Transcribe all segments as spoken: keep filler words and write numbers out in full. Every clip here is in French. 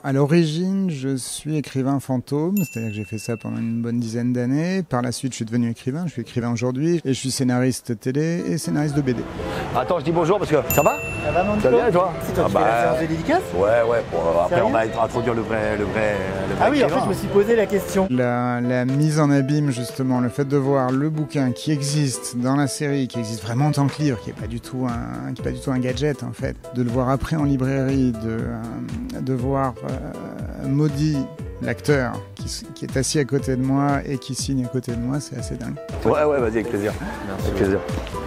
À l'origine, je suis écrivain fantôme, c'est-à-dire que j'ai fait ça pendant une bonne dizaine d'années. Par la suite, je suis devenu écrivain, je suis écrivain aujourd'hui et je suis scénariste télé et scénariste de B D. Attends, je dis bonjour parce que ça va? Ça va, mon Ça va bien, toi? C'est toi Ah qui bah... fais la séance de dédicace? Ouais, ouais, pour, euh, après Sérieux? on va introduire le vrai, le vrai, le vrai Ah oui, écrivain. en fait, je me suis posé la question. La, la mise en abîme, justement, le fait de voir le bouquin qui existe dans la série, qui existe vraiment en tant que livre, qui n'est pas du tout un, qui est pas du tout un gadget, en fait, de le voir après en librairie, de, euh, de voir euh, Maudit, l'acteur, qui, qui est assis à côté de moi et qui signe à côté de moi, c'est assez dingue. Ouais, ouais, vas-y, avec plaisir. Merci. Avec plaisir.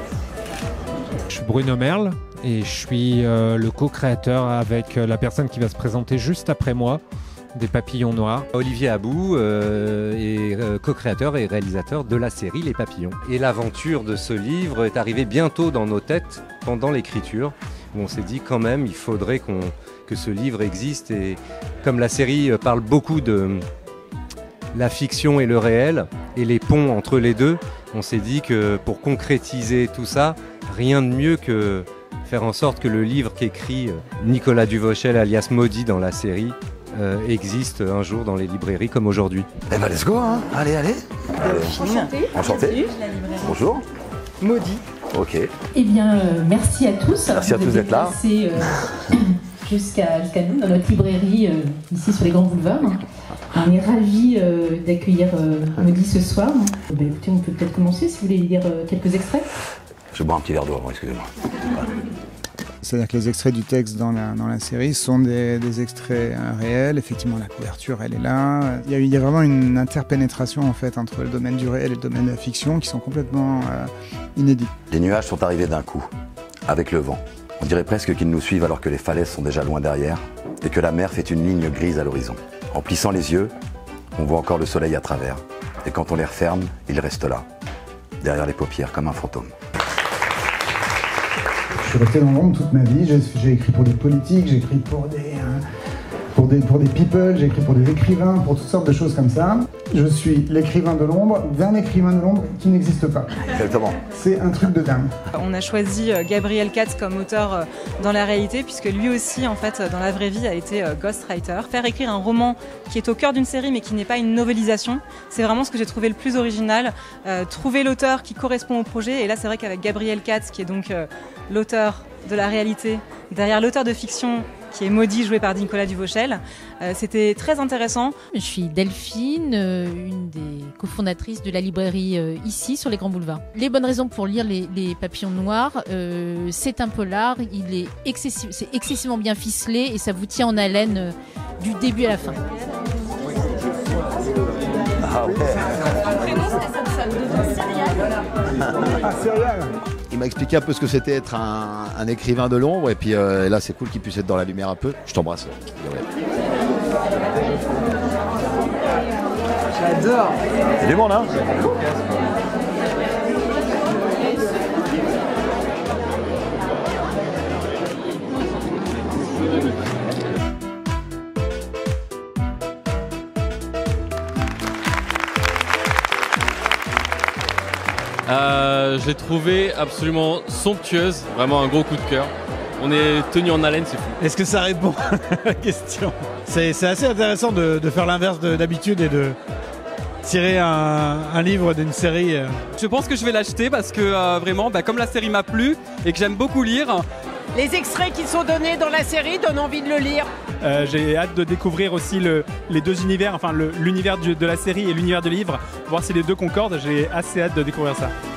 Je suis Bruno Merle et je suis euh, le co-créateur avec euh, la personne qui va se présenter juste après moi, des Papillons Noirs. Olivier Abou euh, est euh, co-créateur et réalisateur de la série Les Papillons. Et l'aventure de ce livre est arrivée bientôt dans nos têtes pendant l'écriture, où on s'est dit quand même il faudrait qu'on, que ce livre existe. Et comme la série parle beaucoup de la fiction et le réel et les ponts entre les deux, on s'est dit que pour concrétiser tout ça, rien de mieux que faire en sorte que le livre qu'écrit Nicolas Duvauchel alias Maudit dans la série euh, existe un jour dans les librairies comme aujourd'hui. Eh ben let's go, hein. Allez, allez. Enchantée. Enchanté. Bonjour. Maudit. Ok. Eh bien, euh, merci à tous. Merci à tous d'être là. Vous euh, jusqu'à jusqu'à nous dans notre librairie euh, ici sur les grands boulevards. On est ravis euh, d'accueillir euh, Maudit ce soir. Eh bien, écoutez, on peut peut-être commencer si vous voulez lire euh, quelques extraits. Je bois un petit verre d'eau avant, excusez-moi. C'est-à-dire que les extraits du texte dans la, dans la série sont des, des extraits euh, réels. Effectivement, la couverture, elle est là. Il y a, il y a vraiment une interpénétration en fait entre le domaine du réel et le domaine de la fiction qui sont complètement euh, inédits. Les nuages sont arrivés d'un coup, avec le vent. On dirait presque qu'ils nous suivent alors que les falaises sont déjà loin derrière et que la mer fait une ligne grise à l'horizon. En plissant les yeux, on voit encore le soleil à travers. Et quand on les referme, il reste là, derrière les paupières comme un fantôme. Je suis resté dans l'ombre toute ma vie, j'ai, j'ai écrit pour des politiques, j'ai écrit pour des, euh, pour, des, pour des people, j'ai écrit pour des écrivains, pour toutes sortes de choses comme ça. Je suis l'écrivain de l'ombre d'un écrivain de l'ombre qui n'existe pas. Exactement. C'est un truc de dingue. On a choisi Gabriel Katz comme auteur dans la réalité, puisque lui aussi, en fait, dans la vraie vie, a été ghostwriter. Faire écrire un roman qui est au cœur d'une série, mais qui n'est pas une novélisation, c'est vraiment ce que j'ai trouvé le plus original. Euh, trouver l'auteur qui correspond au projet, et là, c'est vrai qu'avec Gabriel Katz, qui est donc euh, l'auteur de la réalité, derrière l'auteur de fiction, qui est Maudit, joué par Nicolas Duvauchel. Euh, c'était très intéressant. Je suis Delphine, euh, une des cofondatrices de la librairie euh, ici, sur les Grands Boulevards. Les bonnes raisons pour lire Les, les Papillons Noirs, euh, c'est un polar, il est excessif, c'est excessivement bien ficelé et ça vous tient en haleine euh, du début à la fin. Ah ouais. Ah, serial. Il m'a expliqué un peu ce que c'était être un, un écrivain de l'ombre et puis euh, là c'est cool qu'il puisse être dans la lumière un peu. Je t'embrasse. J'adore. C'est du monde, hein? Euh, je l'ai trouvée absolument somptueuse, vraiment un gros coup de cœur. On est tenu en haleine, c'est fou. Est-ce que ça répond à la question? C'est assez intéressant de, de faire l'inverse d'habitude et de tirer un, un livre d'une série. Je pense que je vais l'acheter parce que euh, vraiment, bah, comme la série m'a plu et que j'aime beaucoup lire. Les extraits qui sont donnés dans la série donnent envie de le lire. Euh, J'ai hâte de découvrir aussi le, les deux univers, enfin l'univers de la série et l'univers du livre, voir si les deux concordent. J'ai assez hâte de découvrir ça.